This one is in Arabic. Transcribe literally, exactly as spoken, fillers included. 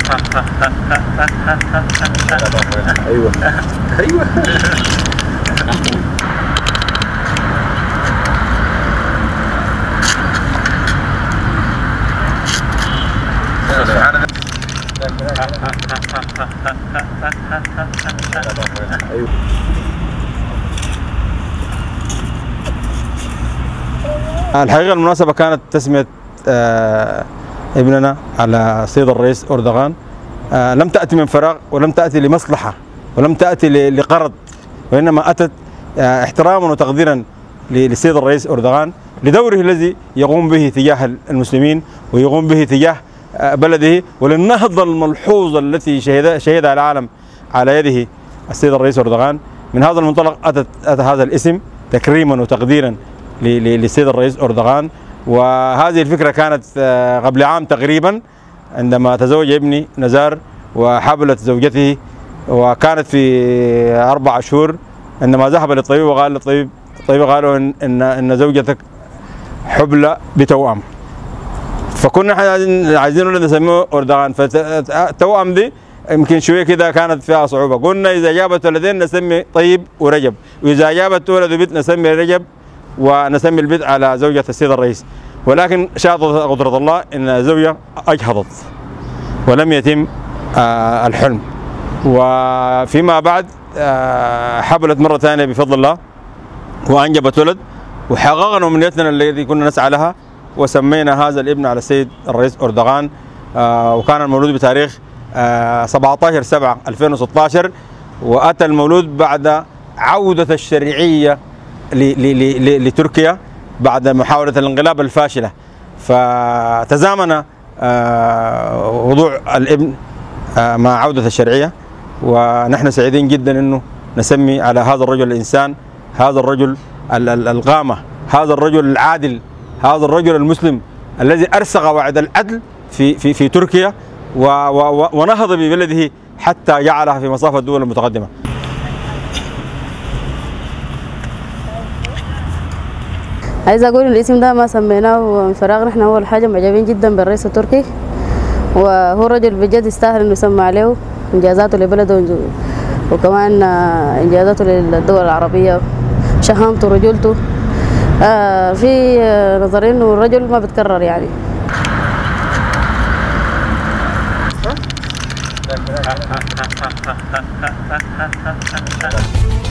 ايوه ايوه الحقيقة المناسبة كانت تسمية آه ابننا على السيد الرئيس أردوغان. آه لم تأتي من فراغ، ولم تأتي لمصلحة، ولم تأتي لقرض، وإنما أتت آه احتراما وتقديرا للسيد الرئيس أردوغان لدوره الذي يقوم به تجاه المسلمين ويقوم به تجاه آه بلده، وللنهضة الملحوظة التي شهد شهدها العالم على يده السيد الرئيس أردوغان. من هذا المنطلق أتت أتى هذا الاسم تكريما وتقديرا للسيد الرئيس أردوغان. وهذه الفكرة كانت قبل عام تقريبا عندما تزوج ابني نزار وحبلت زوجته، وكانت في أربع شهور عندما ذهب للطبيب وقال للطبيب الطبيب قالوا إن, إن, إن زوجتك حبلى بتوأم، فكنا عايزين نسميه أردوغان. فالتوأم دي يمكن شوية كده كانت فيها صعوبة، قلنا إذا جابت ولدين نسمي طيب ورجب، وإذا جابت ولد وبنت نسمي رجب ونسمي البيت على زوجة السيد الرئيس. ولكن شاءت قدرة الله ان الزوجة اجهضت ولم يتم آه الحلم، وفيما بعد آه حبلت مرة ثانية بفضل الله وانجبت ولد، وحققنا امنيتنا التي كنا نسعى لها وسمينا هذا الابن على السيد الرئيس أردوغان. آه وكان المولود بتاريخ آه سبعة عشر سبعة ألفين وستة عشر، واتى المولود بعد عودة الشرعية لتركيا بعد محاولة الانقلاب الفاشلة. فتزامن وضوع الابن مع عودة الشرعية، ونحن سعيدين جدا انه نسمي على هذا الرجل الانسان، هذا الرجل القامة، هذا الرجل العادل، هذا الرجل المسلم الذي ارسى قواعد العدل في في في تركيا ونهض ببلده حتى جعلها في مصاف الدول المتقدمة. عايزه اقول الاسم ده ما سميناه من فراغ، نحن اول حاجه معجبين جدا بالرئيس التركي، وهو رجل بجد يستاهل انه يسمى عليه انجازاته لبلده وكمان انجازاته للدول العربيه، شهامته ورجولته. آه في نظري انه الرجل ما بتكرر يعني.